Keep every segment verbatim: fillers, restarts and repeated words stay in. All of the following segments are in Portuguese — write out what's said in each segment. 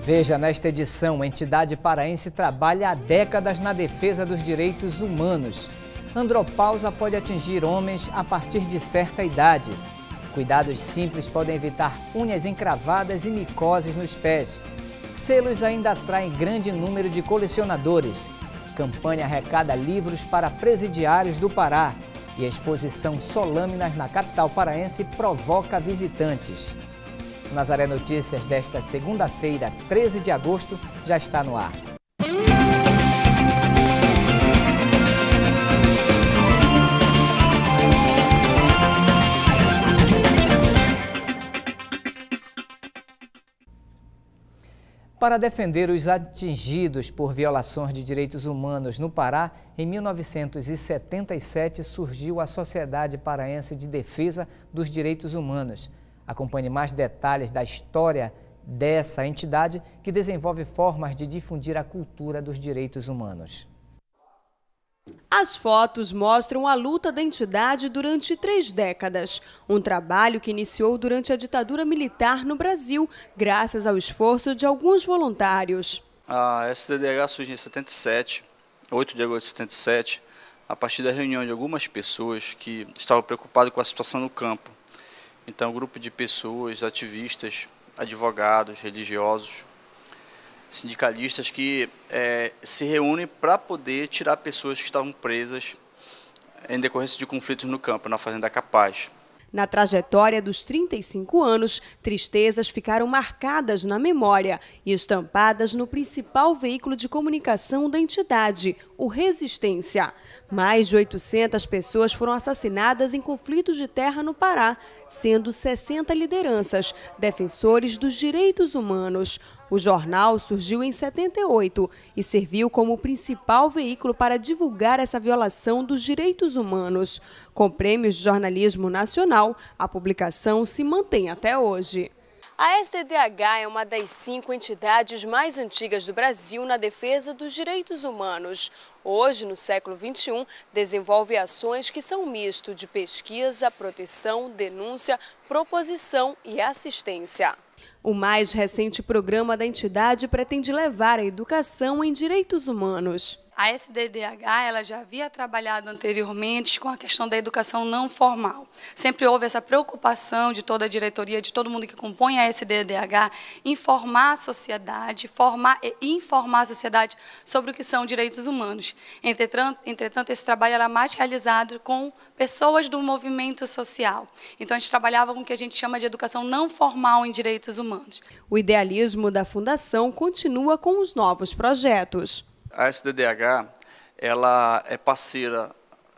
Veja nesta edição, a entidade paraense trabalha há décadas na defesa dos direitos humanos. Andropausa pode atingir homens a partir de certa idade. Cuidados simples podem evitar unhas encravadas e micoses nos pés. Selos ainda atraem grande número de colecionadores. Campanha arrecada livros para presidiários do Pará. E a exposição Solâminas na capital paraense provoca visitantes. O Nazaré Notícias desta segunda-feira, treze de agosto, já está no ar. Para defender os atingidos por violações de direitos humanos no Pará, em mil novecentos e setenta e sete surgiu a Sociedade Paraense de Defesa dos Direitos Humanos. Acompanhe mais detalhes da história dessa entidade que desenvolve formas de difundir a cultura dos direitos humanos. As fotos mostram a luta da entidade durante três décadas, um trabalho que iniciou durante a ditadura militar no Brasil, graças ao esforço de alguns voluntários. A S D D H surgiu em setenta e sete, oito de agosto de setenta e sete, a partir da reunião de algumas pessoas que estavam preocupadas com a situação no campo. Então, um grupo de pessoas, ativistas, advogados, religiosos, sindicalistas que é, se reúnem para poder tirar pessoas que estavam presas em decorrência de conflitos no campo, na Fazenda Capaz. Na trajetória dos trinta e cinco anos, tristezas ficaram marcadas na memória e estampadas no principal veículo de comunicação da entidade, o Resistência. Mais de oitocentas pessoas foram assassinadas em conflitos de terra no Pará, sendo sessenta lideranças, defensores dos direitos humanos. O jornal surgiu em setenta e oito e serviu como o principal veículo para divulgar essa violação dos direitos humanos. Com prêmios de jornalismo nacional, a publicação se mantém até hoje. A S D D H é uma das cinco entidades mais antigas do Brasil na defesa dos direitos humanos. Hoje, no século vinte e um, desenvolve ações que são um misto de pesquisa, proteção, denúncia, proposição e assistência. O mais recente programa da entidade pretende levar a educação em direitos humanos. A S D D H ela já havia trabalhado anteriormente com a questão da educação não formal. Sempre houve essa preocupação de toda a diretoria, de todo mundo que compõe a S D D H, informar a sociedade, formar e informar a sociedade sobre o que são direitos humanos. Entretanto, entretanto esse trabalho era mais realizado com pessoas do movimento social. Então, a gente trabalhava com o que a gente chama de educação não formal em direitos humanos. O idealismo da Fundação continua com os novos projetos. A S D D H ela é parceira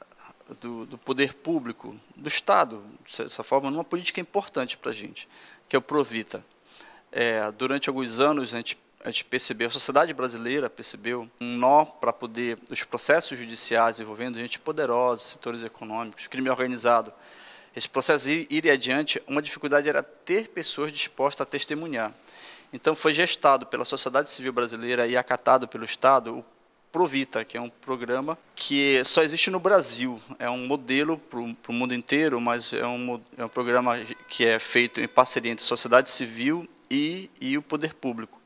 do, do poder público, do Estado, dessa forma, numa política importante para a gente, que é o Provita. É, durante alguns anos, a gente, a gente percebeu, a sociedade brasileira percebeu um nó para poder, os processos judiciais envolvendo gente poderosa, setores econômicos, crime organizado. Esse processo ir, ir adiante, uma dificuldade era ter pessoas dispostas a testemunhar. Então, foi gestado pela sociedade civil brasileira e acatado pelo Estado o Provita, que é um programa que só existe no Brasil. É um modelo para o mundo inteiro, mas é um, é um programa que é feito em parceria entre a sociedade civil e, e o poder público.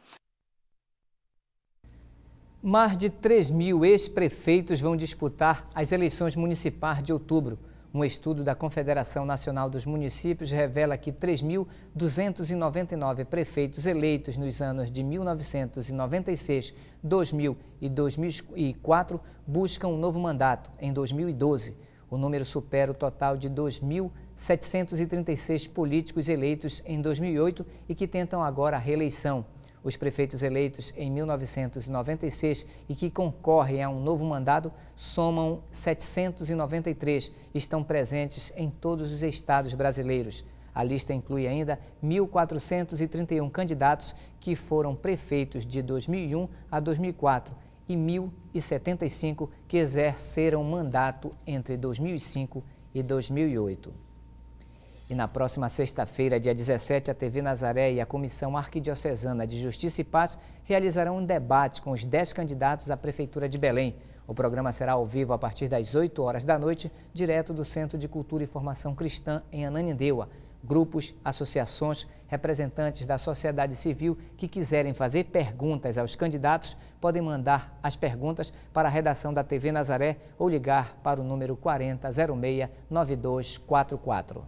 Mais de três mil ex-prefeitos vão disputar as eleições municipais de outubro. Um estudo da Confederação Nacional dos Municípios revela que três mil duzentos e noventa e nove prefeitos eleitos nos anos de mil novecentos e noventa e seis, dois mil e dois mil e quatro buscam um novo mandato em dois mil e doze. O número supera o total de dois mil setecentos e trinta e seis políticos eleitos em dois mil e oito e que tentam agora a reeleição. Os prefeitos eleitos em mil novecentos e noventa e seis e que concorrem a um novo mandato somam setecentos e noventa e três e estão presentes em todos os estados brasileiros. A lista inclui ainda mil quatrocentos e trinta e um candidatos que foram prefeitos de dois mil e um a dois mil e quatro e mil e setenta e cinco que exerceram mandato entre dois mil e cinco e dois mil e oito. E na próxima sexta-feira, dia dezessete, a T V Nazaré e a Comissão Arquidiocesana de Justiça e Paz realizarão um debate com os dez candidatos à Prefeitura de Belém. O programa será ao vivo a partir das oito horas da noite, direto do Centro de Cultura e Formação Cristã em Ananindeua. Grupos, associações, representantes da sociedade civil que quiserem fazer perguntas aos candidatos podem mandar as perguntas para a redação da T V Nazaré ou ligar para o número quarenta, zero seis, nove dois quatro quatro.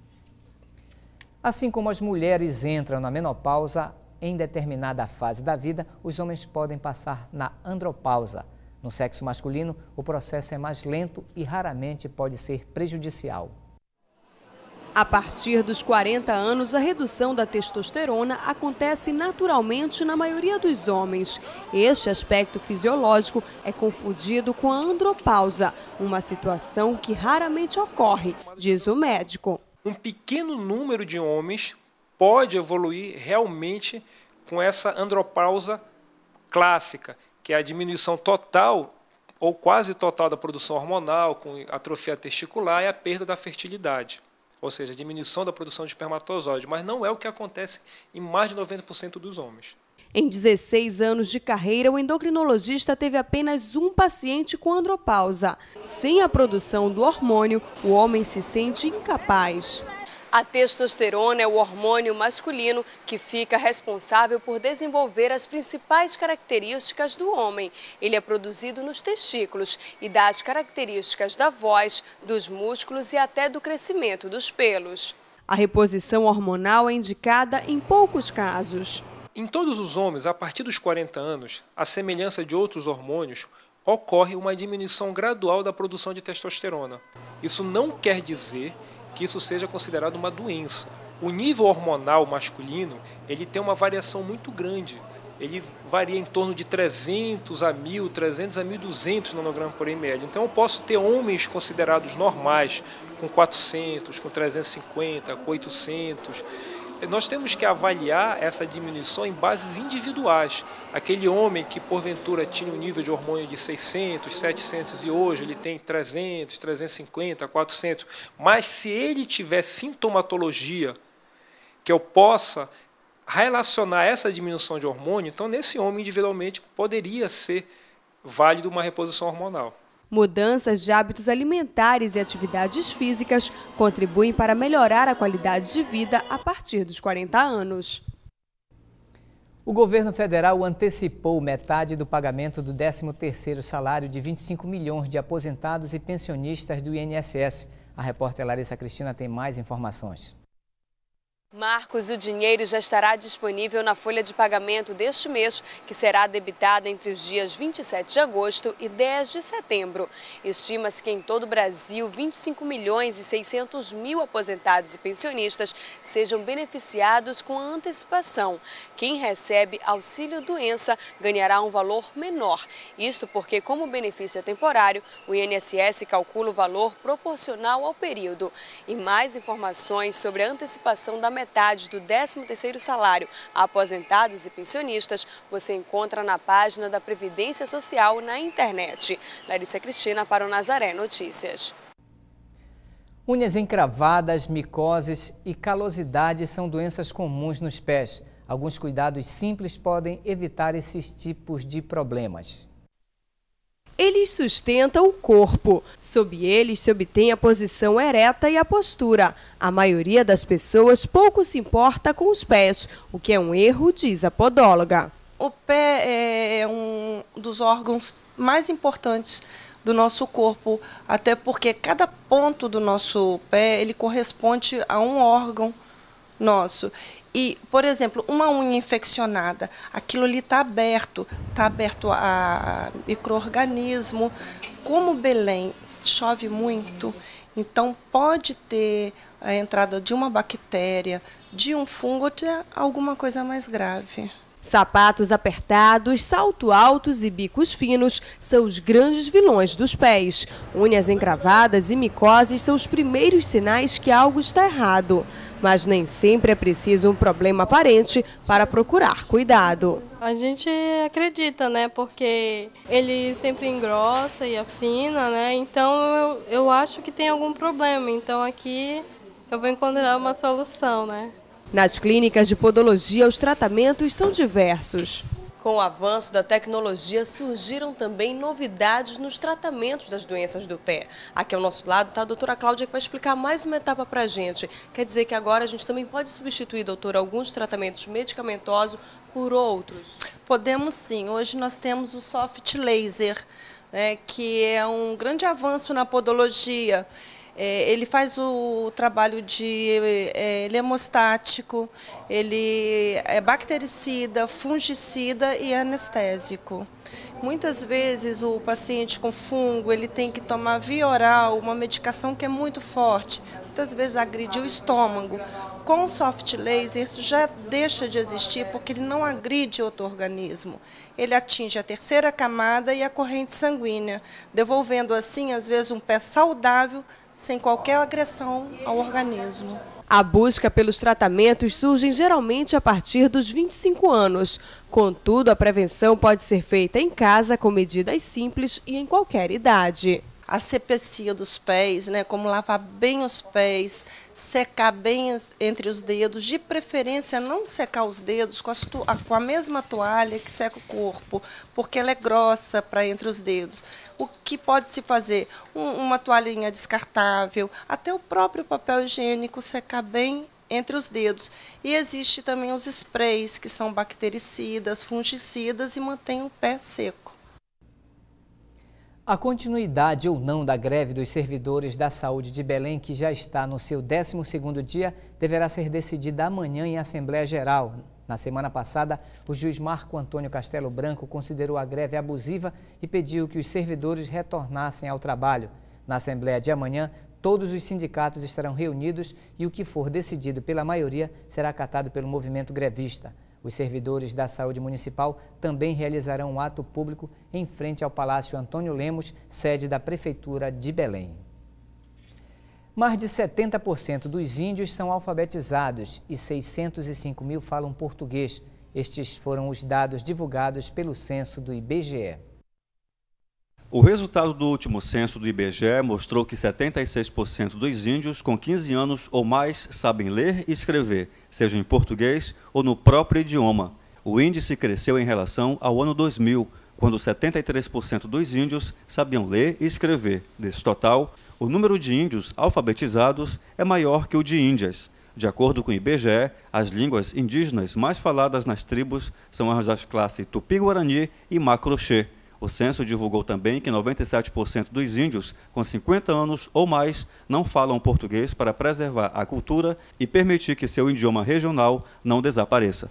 Assim como as mulheres entram na menopausa em determinada fase da vida, os homens podem passar na andropausa. No sexo masculino, o processo é mais lento e raramente pode ser prejudicial. A partir dos quarenta anos, a redução da testosterona acontece naturalmente na maioria dos homens. Este aspecto fisiológico é confundido com a andropausa, uma situação que raramente ocorre, diz o médico. Um pequeno número de homens pode evoluir realmente com essa andropausa clássica, que é a diminuição total ou quase total da produção hormonal, com atrofia testicular e a perda da fertilidade. Ou seja, a diminuição da produção de espermatozoide, mas não é o que acontece em mais de noventa por cento dos homens. Em dezesseis anos de carreira, o endocrinologista teve apenas um paciente com andropausa. Sem a produção do hormônio, o homem se sente incapaz. A testosterona é o hormônio masculino que fica responsável por desenvolver as principais características do homem. Ele é produzido nos testículos e dá as características da voz, dos músculos e até do crescimento dos pelos. A reposição hormonal é indicada em poucos casos. Em todos os homens, a partir dos quarenta anos, à semelhança de outros hormônios, ocorre uma diminuição gradual da produção de testosterona. Isso não quer dizer que isso seja considerado uma doença. O nível hormonal masculino, ele tem uma variação muito grande. Ele varia em torno de trezentos a mil, trezentos a mil e duzentos nanogramas por ml. Então eu posso ter homens considerados normais, com quatrocentos, com trezentos e cinquenta, com oitocentos. Nós temos que avaliar essa diminuição em bases individuais. Aquele homem que porventura tinha um nível de hormônio de seiscentos, setecentos e hoje ele tem trezentos, trezentos e cinquenta, quatrocentos. Mas se ele tiver sintomatologia que eu possa relacionar essa diminuição de hormônio, então nesse homem individualmente poderia ser válido uma reposição hormonal. Mudanças de hábitos alimentares e atividades físicas contribuem para melhorar a qualidade de vida a partir dos quarenta anos. O governo federal antecipou metade do pagamento do décimo terceiro salário de vinte e cinco milhões de aposentados e pensionistas do I N S S. A repórter Larissa Cristina tem mais informações. Marcos, o dinheiro já estará disponível na folha de pagamento deste mês, que será debitada entre os dias vinte e sete de agosto e dez de setembro. Estima-se que em todo o Brasil, vinte e cinco milhões e seiscentos mil aposentados e pensionistas sejam beneficiados com a antecipação. Quem recebe auxílio-doença ganhará um valor menor. Isto porque, como o benefício é temporário, o I N S S calcula o valor proporcional ao período. E mais informações sobre a antecipação da metade do décimo terceiro salário a aposentados e pensionistas você encontra na página da Previdência Social na internet. Larissa Cristina para o Nazaré Notícias. Unhas encravadas, micoses e calosidade são doenças comuns nos pés. Alguns cuidados simples podem evitar esses tipos de problemas. Eles sustentam o corpo. Sob eles se obtém a posição ereta e a postura. A maioria das pessoas pouco se importa com os pés, o que é um erro, diz a podóloga. O pé é um dos órgãos mais importantes do nosso corpo, até porque cada ponto do nosso pé ele corresponde a um órgão nosso. E, por exemplo, uma unha infeccionada, aquilo ali está aberto, está aberto a micro-organismo. Como Belém chove muito, então pode ter a entrada de uma bactéria, de um fungo ou de alguma coisa mais grave. Sapatos apertados, salto altos e bicos finos são os grandes vilões dos pés. Unhas encravadas e micoses são os primeiros sinais que algo está errado. Mas nem sempre é preciso um problema aparente para procurar cuidado. A gente acredita, né? Porque ele sempre engrossa e afina, né? Então eu, eu acho que tem algum problema. Então aqui eu vou encontrar uma solução, né? Nas clínicas de podologia, os tratamentos são diversos. Com o avanço da tecnologia, surgiram também novidades nos tratamentos das doenças do pé. Aqui ao nosso lado está a doutora Cláudia, que vai explicar mais uma etapa para a gente. Quer dizer que agora a gente também pode substituir, doutora, alguns tratamentos medicamentosos por outros? Podemos sim. Hoje nós temos o soft laser, né, que é um grande avanço na podologia. É, ele faz o trabalho de, é, ele é hemostático, ele é bactericida, fungicida e anestésico. Muitas vezes o paciente com fungo, ele tem que tomar via oral, uma medicação que é muito forte, muitas vezes agride o estômago. Com o soft laser isso já deixa de existir porque ele não agride outro organismo. Ele atinge a terceira camada e a corrente sanguínea, devolvendo assim, às vezes, um pé saudável, sem qualquer agressão ao organismo. A busca pelos tratamentos surge geralmente a partir dos vinte e cinco anos. Contudo, a prevenção pode ser feita em casa com medidas simples e em qualquer idade. A asepsia dos pés, né, como lavar bem os pés, secar bem entre os dedos, de preferência não secar os dedos com, as com a mesma toalha que seca o corpo, porque ela é grossa para entre os dedos. O que pode se fazer? Um, uma toalhinha descartável, até o próprio papel higiênico secar bem entre os dedos. E existe também os sprays, que são bactericidas, fungicidas e mantêm o pé seco. A continuidade ou não da greve dos servidores da saúde de Belém, que já está no seu décimo segundo dia, deverá ser decidida amanhã em Assembleia Geral. Na semana passada, o juiz Marco Antônio Castelo Branco considerou a greve abusiva e pediu que os servidores retornassem ao trabalho. Na Assembleia de amanhã, todos os sindicatos estarão reunidos e o que for decidido pela maioria será acatado pelo movimento grevista. Os servidores da saúde municipal também realizarão um ato público em frente ao Palácio Antônio Lemos, sede da Prefeitura de Belém. Mais de setenta por cento dos índios são alfabetizados e seiscentos e cinco mil falam português. Estes foram os dados divulgados pelo censo do I B G E. O resultado do último censo do I B G E mostrou que setenta e seis por cento dos índios com quinze anos ou mais sabem ler e escrever, seja em português ou no próprio idioma. O índice cresceu em relação ao ano dois mil, quando setenta e três por cento dos índios sabiam ler e escrever. Desse total, o número de índios alfabetizados é maior que o de índias. De acordo com o I B G E, as línguas indígenas mais faladas nas tribos são as das classes Tupi-Guarani e Macroxê. O censo divulgou também que noventa e sete por cento dos índios com cinquenta anos ou mais não falam português para preservar a cultura e permitir que seu idioma regional não desapareça.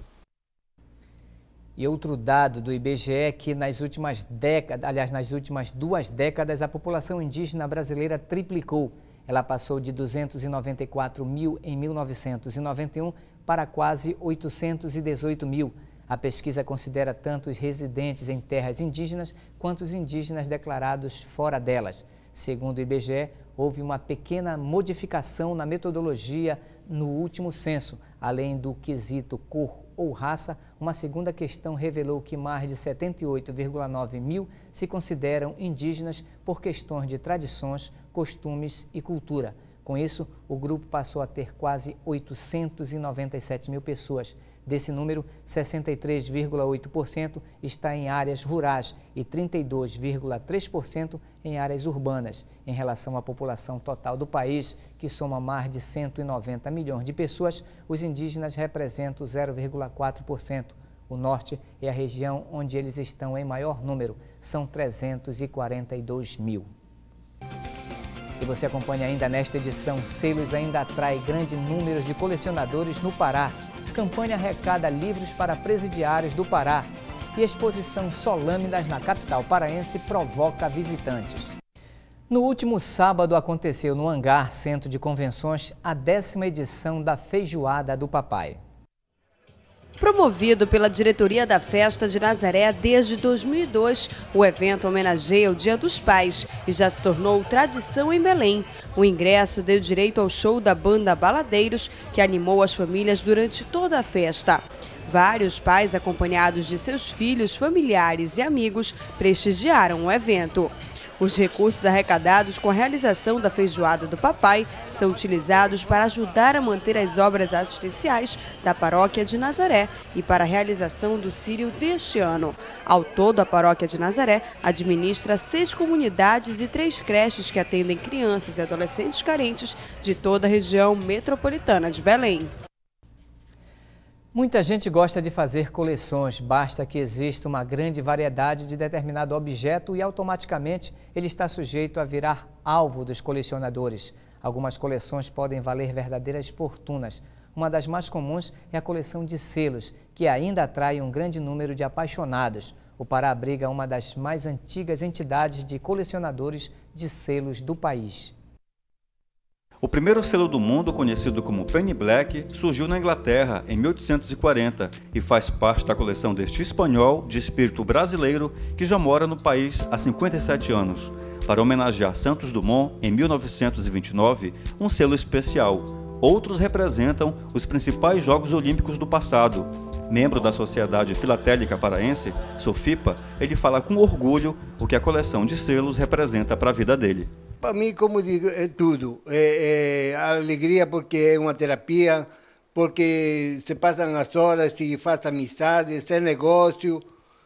E outro dado do I B G E é que nas últimas décadas, aliás, nas últimas duas décadas, a população indígena brasileira triplicou. Ela passou de duzentos e noventa e quatro mil em mil novecentos e noventa e um para quase oitocentos e dezoito mil. A pesquisa considera tanto os residentes em terras indígenas quanto os indígenas declarados fora delas. Segundo o I B G E, houve uma pequena modificação na metodologia no último censo. Além do quesito cor ou raça, uma segunda questão revelou que mais de setenta e oito vírgula nove mil se consideram indígenas por questões de tradições, costumes e cultura. Com isso, o grupo passou a ter quase oitocentos e noventa e sete mil pessoas. Desse número, sessenta e três vírgula oito por cento está em áreas rurais e trinta e dois vírgula três por cento em áreas urbanas. Em relação à população total do país, que soma mais de cento e noventa milhões de pessoas, os indígenas representam zero vírgula quatro por cento. O norte é a região onde eles estão em maior número, são trezentos e quarenta e dois mil. E você acompanha ainda nesta edição, selos ainda atrai grande número de colecionadores no Pará. Campanha arrecada livros para presidiários do Pará. E exposição Solâminas na capital paraense provoca visitantes. No último sábado aconteceu no Hangar Centro de Convenções a décima edição da Feijoada do Papai. Promovido pela diretoria da Festa de Nazaré desde dois mil e dois, o evento homenageia o Dia dos Pais e já se tornou tradição em Belém. O ingresso deu direito ao show da banda Baladeiros, que animou as famílias durante toda a festa. Vários pais, acompanhados de seus filhos, familiares e amigos, prestigiaram o evento. Os recursos arrecadados com a realização da Feijoada do Papai são utilizados para ajudar a manter as obras assistenciais da Paróquia de Nazaré e para a realização do Círio deste ano. Ao todo, a Paróquia de Nazaré administra seis comunidades e três creches que atendem crianças e adolescentes carentes de toda a região metropolitana de Belém. Muita gente gosta de fazer coleções, basta que exista uma grande variedade de determinado objeto e automaticamente ele está sujeito a virar alvo dos colecionadores. Algumas coleções podem valer verdadeiras fortunas. Uma das mais comuns é a coleção de selos, que ainda atrai um grande número de apaixonados. O Pará abriga uma das mais antigas entidades de colecionadores de selos do país. O primeiro selo do mundo, conhecido como Penny Black, surgiu na Inglaterra em mil oitocentos e quarenta e faz parte da coleção deste espanhol de espírito brasileiro que já mora no país há cinquenta e sete anos. Para homenagear Santos Dumont, em mil novecentos e vinte e nove, um selo especial. Outros representam os principais Jogos Olímpicos do passado. Membro da Sociedade Filatélica Paraense, Sofipa, ele fala com orgulho o que a coleção de selos representa para a vida dele. Para mim, como digo, é tudo. É, é a alegria porque é uma terapia, porque se passam as horas e faz amizades, é negócio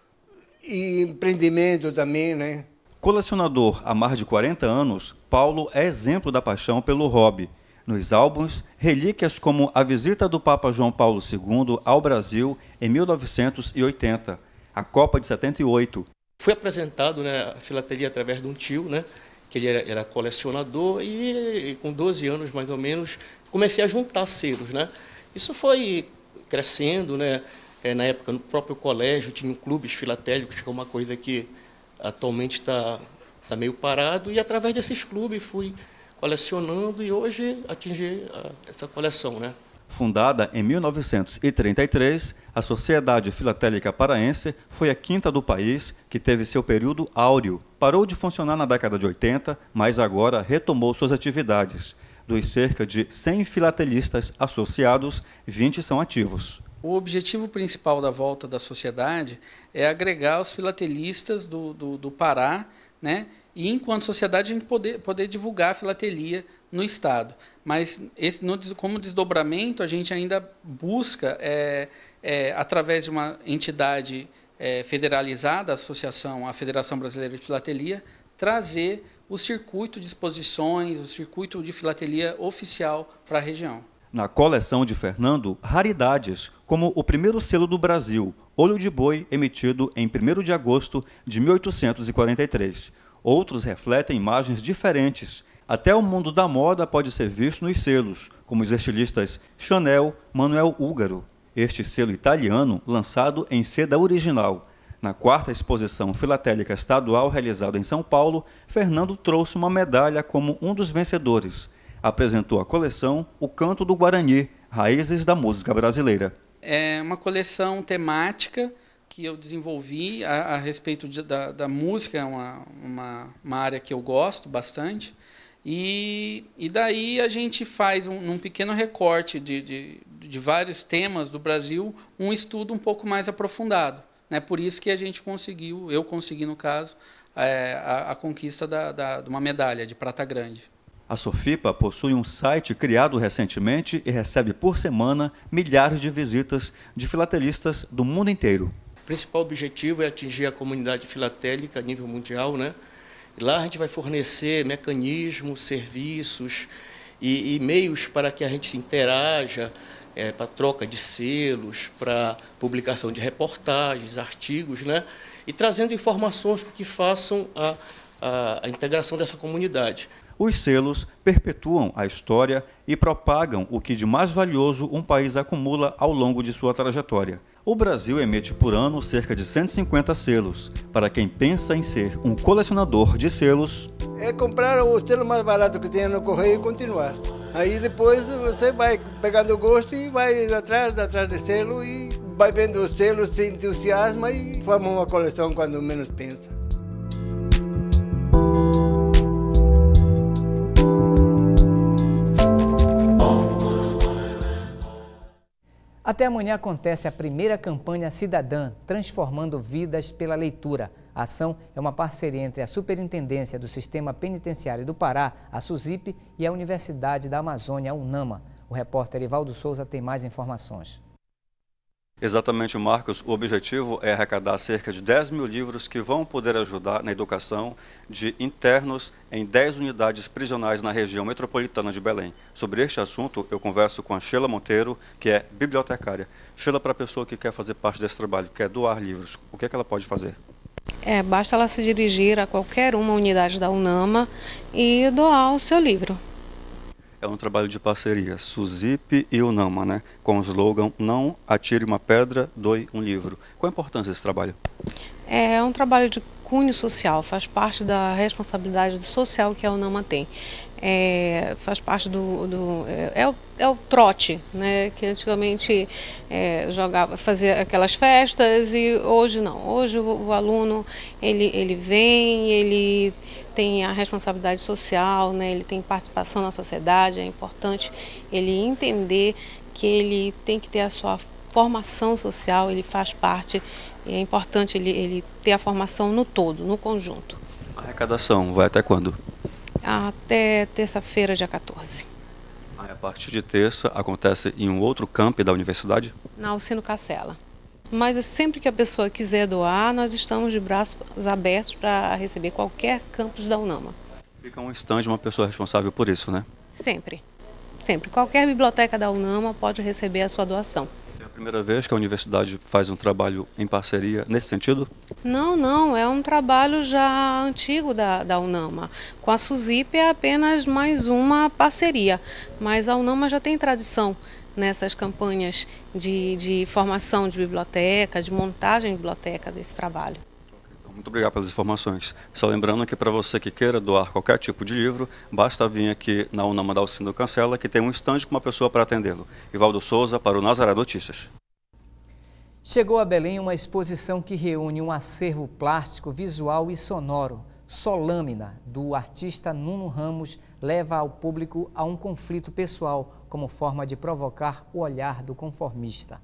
e empreendimento também, né? Colecionador há mais de quarenta anos, Paulo é exemplo da paixão pelo hobby. Nos álbuns, relíquias como a visita do Papa João Paulo segundo ao Brasil em mil novecentos e oitenta, a Copa de setenta e oito. Foi apresentado, né, a filatelia através de um tio, né? Que ele era, era colecionador e, e com doze anos mais ou menos comecei a juntar selos, né? Isso foi crescendo, né? É, na época no próprio colégio tinha clubes filatélicos, que é uma coisa que atualmente está tá meio parado, e através desses clubes fui colecionando e hoje atingi a, essa coleção, né? Fundada em mil novecentos e trinta e três, a Sociedade Filatélica Paraense foi a quinta do país que teve seu período áureo. Parou de funcionar na década de oitenta, mas agora retomou suas atividades. Dos cerca de cem filatelistas associados, vinte são ativos. O objetivo principal da volta da sociedade é agregar os filatelistas do, do, do Pará, né? E, enquanto sociedade, a gente poder, poder divulgar a filatelia no Estado. Mas, esse, no, como desdobramento, a gente ainda busca, é, é, através de uma entidade é, federalizada, a Associação, a Federação Brasileira de Filatelia, trazer o circuito de exposições, o circuito de filatelia oficial para a região. Na coleção de Fernando, raridades, como o primeiro selo do Brasil, Olho de Boi, emitido em primeiro de agosto de mil oitocentos e quarenta e três. Outros refletem imagens diferentes. Até o mundo da moda pode ser visto nos selos, como os estilistas Chanel, Manuel Úgaro. Este selo italiano, lançado em seda original. Na quarta exposição filatélica estadual realizada em São Paulo, Fernando trouxe uma medalha como um dos vencedores. Apresentou à coleção O Canto do Guarani, Raízes da Música Brasileira. É uma coleção temática que eu desenvolvi a, a respeito de, da, da música, é uma, uma, uma área que eu gosto bastante. E, e daí a gente faz, um, num pequeno recorte de, de, de vários temas do Brasil, um estudo um pouco mais aprofundado. Né? Por isso que a gente conseguiu, eu consegui no caso, é, a, a conquista da, da, de uma medalha de prata grande. A Sofipa possui um site criado recentemente e recebe por semana milhares de visitas de filatelistas do mundo inteiro. O principal objetivo é atingir a comunidade filatélica a nível mundial, né? E lá a gente vai fornecer mecanismos, serviços e, e meios para que a gente se interaja, é, para troca de selos, para publicação de reportagens, artigos, né? E trazendo informações que façam a, a, a integração dessa comunidade. Os selos perpetuam a história e propagam o que de mais valioso um país acumula ao longo de sua trajetória. O Brasil emite por ano cerca de cento e cinquenta selos. Para quem pensa em ser um colecionador de selos, é comprar o selo mais barato que tenha no correio e continuar. Aí depois você vai pegando gosto e vai atrás, atrás de selo e vai vendo os selos, se entusiasma e forma uma coleção quando menos pensa. A Até amanhã acontece a primeira campanha cidadã, transformando vidas pela leitura. A ação é uma parceria entre a Superintendência do Sistema Penitenciário do Pará, a SUSIP, e a Universidade da Amazônia, a UNAMA. O repórter Ivaldo Souza tem mais informações. Exatamente, Marcos. O objetivo é arrecadar cerca de dez mil livros que vão poder ajudar na educação de internos em dez unidades prisionais na região metropolitana de Belém. Sobre este assunto, eu converso com a Sheila Monteiro, que é bibliotecária. Sheila, para a pessoa que quer fazer parte desse trabalho, quer doar livros, o que é que ela pode fazer? É, basta ela se dirigir a qualquer uma unidade da UNAMA e doar o seu livro. É um trabalho de parceria, SUSIP e UNAMA, né? Com o slogan Não atire uma pedra, doe um livro. Qual a importância desse trabalho? É um trabalho de cunho social, faz parte da responsabilidade social que a UNAMA tem. É, faz parte do... do é, é, o, é o trote, né? Que antigamente é, jogava, fazia aquelas festas e hoje não. Hoje o, o aluno, ele, ele vem, ele tem a responsabilidade social, né? Ele tem participação na sociedade, é importante ele entender que ele tem que ter a sua formação social, ele faz parte, é importante ele, ele ter a formação no todo, no conjunto. A arrecadação vai até quando? Até terça-feira, dia quatorze. A partir de terça, acontece em um outro campi da universidade? Na Alcino Cacela. Mas sempre que a pessoa quiser doar, nós estamos de braços abertos para receber qualquer campus da UNAMA. Fica um stand de uma pessoa responsável por isso, né? Sempre. Sempre. Qualquer biblioteca da UNAMA pode receber a sua doação. É a primeira vez que a universidade faz um trabalho em parceria nesse sentido? Não, não. É um trabalho já antigo da, da UNAMA. Com a SUSIP é apenas mais uma parceria. Mas a UNAMA já tem tradição nessas campanhas de, de formação de biblioteca, de montagem de biblioteca desse trabalho. Muito obrigado pelas informações. Só lembrando que para você que queira doar qualquer tipo de livro, basta vir aqui na UNAMA da Alcino Cacela, que tem um estande com uma pessoa para atendê-lo. Ivaldo Souza para o Nazaré Notícias. Chegou a Belém uma exposição que reúne um acervo plástico, visual e sonoro. Solâmina, do artista Nuno Ramos, leva ao público a um conflito pessoal, como forma de provocar o olhar do conformista.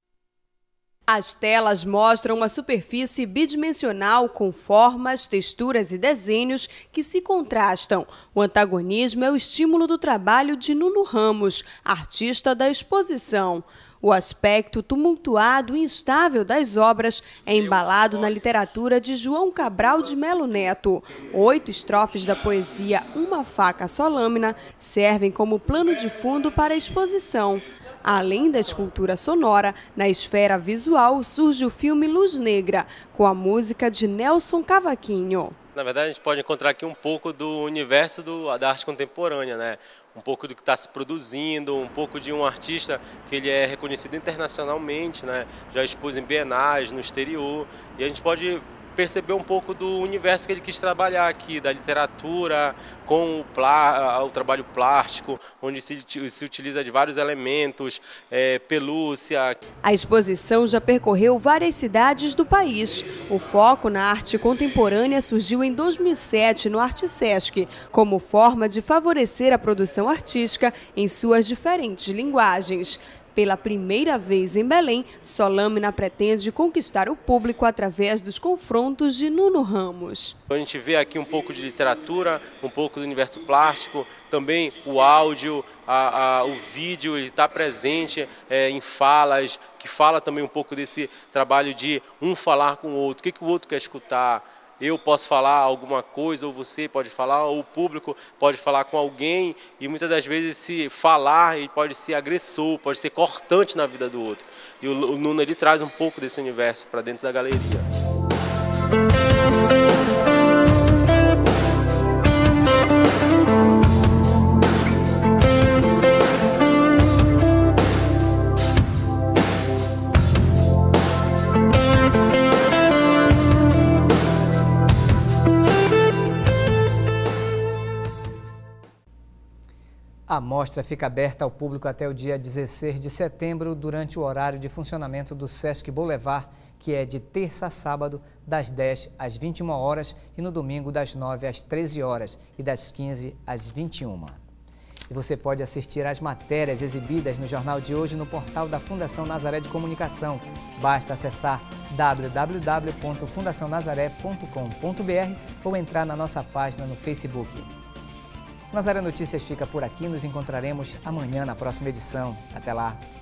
As telas mostram uma superfície bidimensional com formas, texturas e desenhos que se contrastam. O antagonismo é o estímulo do trabalho de Nuno Ramos, artista da exposição. O aspecto tumultuado e instável das obras é embalado na literatura de João Cabral de Melo Neto. Oito estrofes da poesia Uma Faca Só Lâmina servem como plano de fundo para a exposição. Além da escultura sonora, na esfera visual surge o filme Luz Negra, com a música de Nelson Cavaquinho. Na verdade, a gente pode encontrar aqui um pouco do universo do, da arte contemporânea, né? Um pouco do que está se produzindo, um pouco de um artista que ele é reconhecido internacionalmente, né? Já expôs em bienais no exterior, e a gente pode perceber um pouco do universo que ele quis trabalhar aqui, da literatura, com o, plá, o trabalho plástico, onde se, se utiliza de vários elementos, é, pelúcia. A exposição já percorreu várias cidades do país. O foco na arte contemporânea surgiu em dois mil e sete no ArteSesc, como forma de favorecer a produção artística em suas diferentes linguagens. Pela primeira vez em Belém, Solâmina pretende conquistar o público através dos confrontos de Nuno Ramos. A gente vê aqui um pouco de literatura, um pouco do universo plástico, também o áudio, a, a, o vídeo está presente é, em falas, que fala também um pouco desse trabalho de um falar com o outro, o que, que o outro quer escutar. Eu posso falar alguma coisa, ou você pode falar, ou o público pode falar com alguém, e muitas das vezes se falar ele pode ser agressor, pode ser cortante na vida do outro. E o, o Nuno ele traz um pouco desse universo para dentro da galeria. A mostra fica aberta ao público até o dia dezesseis de setembro, durante o horário de funcionamento do Sesc Boulevard, que é de terça a sábado, das dez às vinte e uma horas, e no domingo, das nove às treze horas e das quinze às vinte e uma. E você pode assistir às matérias exibidas no Jornal de Hoje no portal da Fundação Nazaré de Comunicação. Basta acessar w w w ponto fundação nazaré ponto com ponto b r ou entrar na nossa página no Facebook. Nazaré Notícias fica por aqui, nos encontraremos amanhã na próxima edição. Até lá!